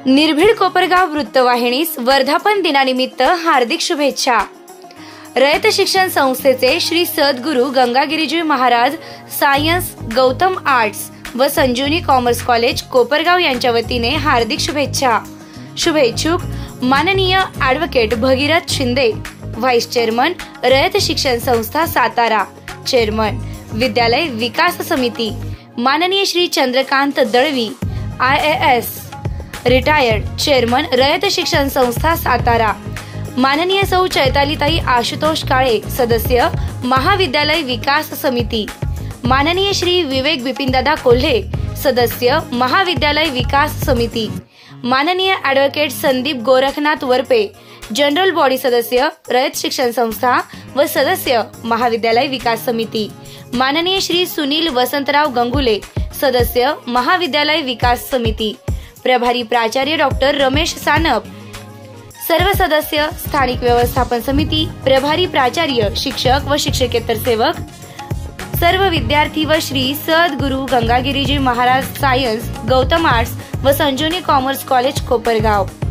निर्भीड कोपरगाव वृत्तवाहिनीस वर्धापन दिनानिमित्त हार्दिक शुभेच्छा। रयत शिक्षण संस्थेचे श्री सद्गुरू गंगागिरीजी महाराज सायन्स, गौतम आर्ट्स व संजीवनी कॉमर्स कॉलेज कोपरगाव यांच्या वतीने हार्दिक शुभेच्छा। शुभेच्छुक माननीय advocate Bhagirath Shinde, vice chairman Rayat Shikshan Sanstha Satara, chairman विद्यालय विकास समिती माननीय Shri Chandrakant Dalvi, IAS retired, chairman Rayat Shikshan Sanstha Satara, माननीय सौ चैतालीताई आशुतोष काळे, सदस्य महाविद्यालय विकास समिती, माननीय श्री विवेक बिपिनदादा कोल्हे, सदस्य महाविद्यालय विकास समिती, माननीय advocate Sandeep Gorakhnath Varpe, general body सदस्य रयत शिक्षण संस्था व सदस्य महाविद्यालय विकास समिती, माननीय श्री सुनील वसंतराव गंगुले, सदस्य महाविद्यालय विकास समिती, प्रभारी प्राचार्य डॉक्टर रमेश सानप, सर्व सदस्य स्थानिक व्यवस्थापन समिती, प्रभारी प्राचार्य, शिक्षक व शिक्षकेतर सेवक, सर्व विद्यार्थी व श्री सद्गुरू गंगागिरीजी महाराज सायन्स, गौतम आर्ट्स व संजीवनी कॉमर्स कॉलेज कोपरगाव।